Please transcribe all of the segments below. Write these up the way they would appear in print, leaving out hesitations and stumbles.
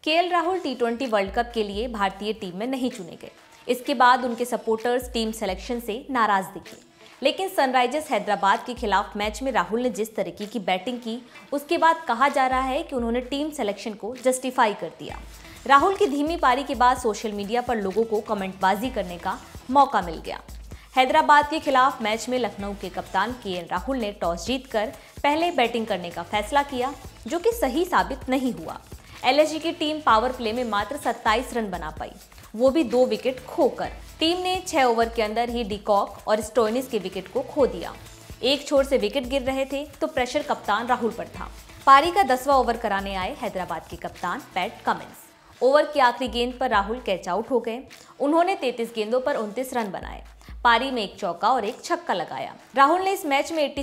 KL Rahul टी20 world cup के लिए भारतीय टीम में नहीं चुने गए। इसके बाद उनके सपोर्टर्स टीम सिलेक्शन से नाराज दिखे। लेकिन सनराइजर्स हैदराबाद के खिलाफ मैच में राहुल ने जिस तरीके की बैटिंग की, उसके बाद कहा जा रहा है कि उन्होंने टीम सिलेक्शन को जस्टिफाई कर दिया। राहुल की धीमी पारी के बाद सोशल मीडिया पर लोगों को कमेंटबाजी करने का मौका मिल गया। हैदराबाद के खिलाफ मैच में लखनऊ के कप्तान केएल राहुल ने टॉस जीतकर पहले बैटिंग करने का फैसला किया, जो कि सही साबित नहीं हुआ। एलएसजी की टीम पावर प्ले में मात्र 27 रन बना पाई, वो भी 2 विकेट खोकर। टीम ने 6 ओवर के अंदर ही डिकॉक और स्टोइनिस के विकेट को खो दिया। एक छोर से विकेट गिर रहे थे तो प्रेशर कप्तान राहुल पर था। पारी का 10वां ओवर कराने आए हैदराबाद के कप्तान पैट कमिंस। ओवर की आखिरी गेंद पर राहुल कैच आउट हो गए। उन्होंने 33 गेंदों पर 29 रन बनाए। पारी में एक चौका और एक छक्का लगाया। राहुल ने इस मैच में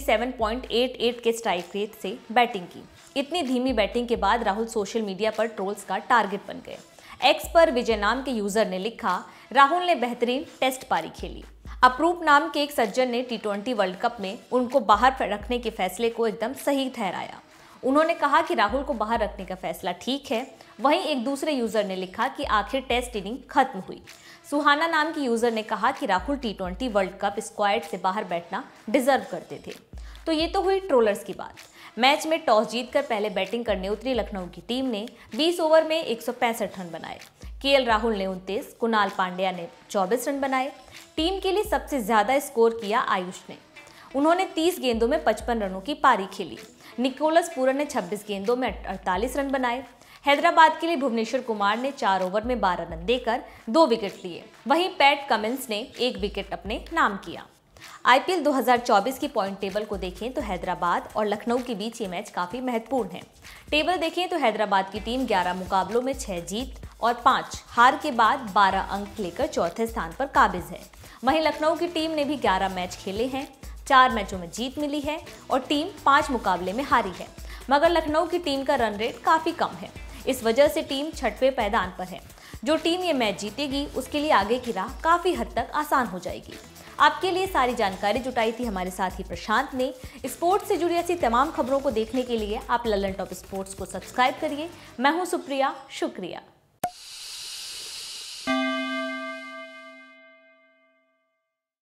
87.88 के स्ट्राइक रेट से बैटिंग की। इतनी धीमी बैटिंग के बाद राहुल सोशल मीडिया पर ट्रोल्स का टारगेट बन गए। एक्स पर विजय नाम के यूजर ने लिखा, राहुल ने बेहतरीन टेस्ट पारी खेली। अप्रूप नाम के एक सज्जन ने टी20 वर्ल्ड कप में उनको बाहर रखने के फैसले को एकदम सही ठहराया। उन्होंने कहा कि राहुल को बाहर रखने का फैसला ठीक है। वहीं एक दूसरे यूजर ने लिखा कि आखिर टेस्ट इनिंग खत्म हुई। सुहाना नाम की यूजर ने कहा कि राहुल टी20 वर्ल्ड कप स्क्वाड से बाहर बैठना डिजर्व करते थे। तो ये तो हुई ट्रोलर्स की बात। मैच में टॉस जीतकर पहले बैटिंग करने उतरी लखनऊ की टीम ने 20 ओवर में 165 रन बनाए। केएल राहुल ने 29, कुणाल पांड्या ने 24 रन बनाए। टीम के लिए सबसे ज्यादा स्कोर किया आयुष ने। उन्होंने 30 गेंदों में 55 रनों की पारी खेली। निकोलस पूरन ने 26 गेंदों में 48 रन बनाए। हैदराबाद के लिए भुवनेश्वर कुमार ने 4 ओवर में 12 रन देकर 2 विकेट लिए। वहीं पैट कमिंस ने 1 विकेट अपने नाम किया। आईपीएल 2024 की पॉइंट टेबल को देखें तो हैदराबाद और लखनऊ के बीच ये मैच काफी महत्वपूर्ण है। टेबल देखें तो हैदराबाद की टीम 11 मुकाबलों में 6 जीत और 5 हार के बाद 12 अंक लेकर चौथे स्थान पर काबिज है। वहीं लखनऊ की टीम ने भी 11 मैच खेले हैं, 4 मैचों में जीत मिली है और टीम 5 मुकाबले में हारी है। मगर लखनऊ की टीम का रन रेट काफी कम है। इस वजह से टीम 6वें पायदान पर है। जो टीम ये मैच जीतेगी उसके लिए आगे की राह काफी हद तक आसान हो जाएगी। आपके लिए सारी जानकारी जुटाई थी हमारे साथी प्रशांत ने। स्पोर्ट्स से जुड़ी ऐसी तमाम खबरों को देखने के लिए आप लल्लन टॉप स्पोर्ट्स को सब्सक्राइब करिए। मैं हूं सुप्रिया, शुक्रिया।